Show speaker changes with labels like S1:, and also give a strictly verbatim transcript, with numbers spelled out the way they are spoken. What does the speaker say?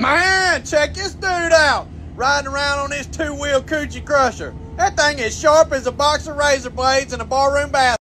S1: Man, check this dude out. Riding around on this two-wheel coochie crusher. That thing is sharp as a box of razor blades in a barroom bathroom.